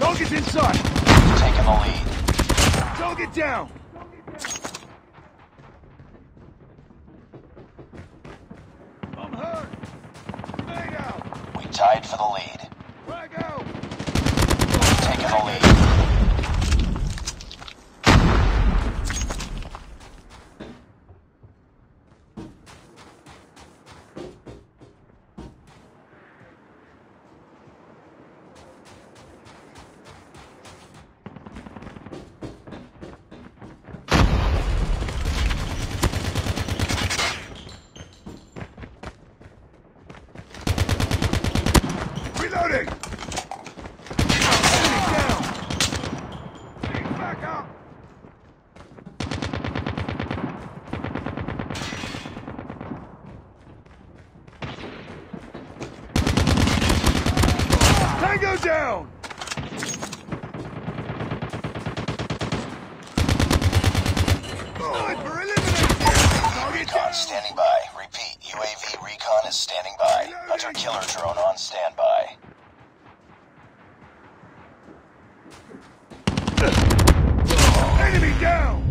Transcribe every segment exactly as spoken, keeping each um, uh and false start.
Target's inside. Taking the lead. Target down. I'm hurt. Grenade out. We tied for the lead. Frag out. Taking the lead. Reloading! Enemy down! Back up! Tango down! Sniper eliminated! Target Recon down! standing by. Repeat, U A V recon is standing by. Hunter killer drone on standby. Enemy down!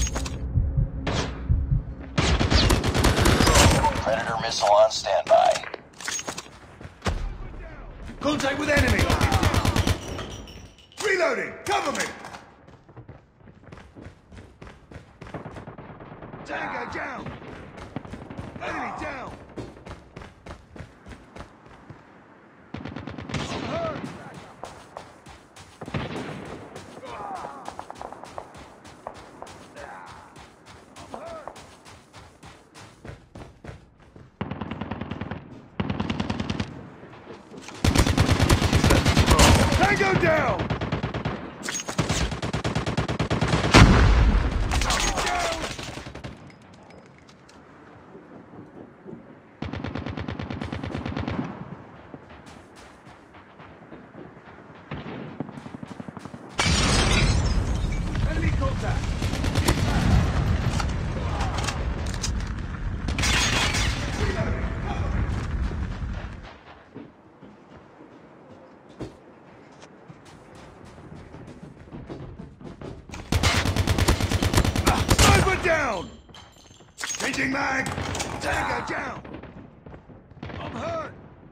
Predator missile on standby. Contact with enemy! Reloading! Cover me! Tango down! Enemy down! I'm hurt! I'm hurt! Tango down! Target down! Enemy contact! Sniper down! Changing mag! Tango down! I'm hurt!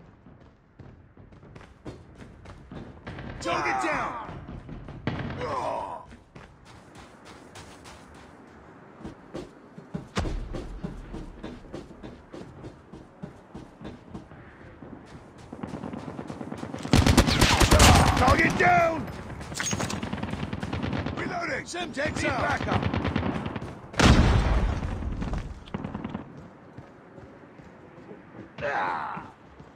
Target down! Oh. Target down! Reloading! Semtex out! Back up! Ah.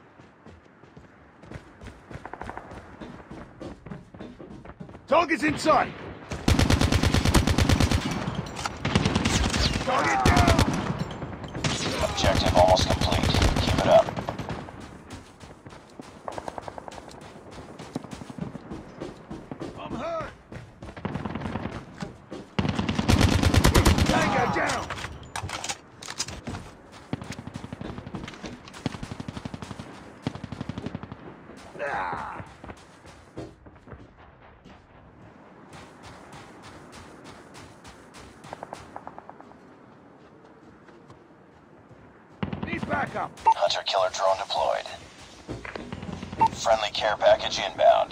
Target's inside! Target down! Objective almost complete. Keep it up. I'm hurt! Tango down! Ah. Need backup! Hunter killer drone deployed. Friendly care package inbound.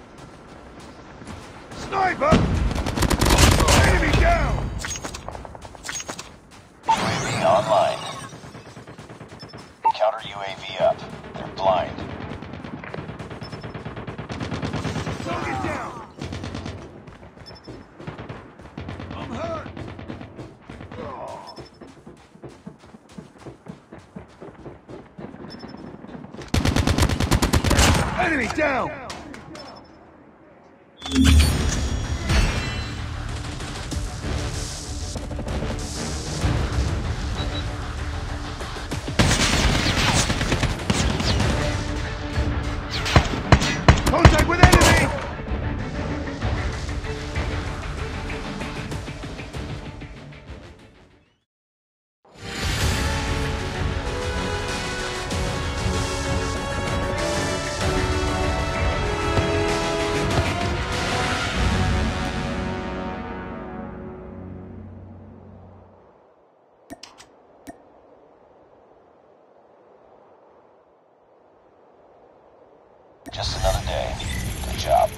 Sniper! Enemy down! U A V online. Counter U A V up. They're blind. Target down! I'm hurt! Oh. Enemy down! Contact with enemy! Just another day. Good job.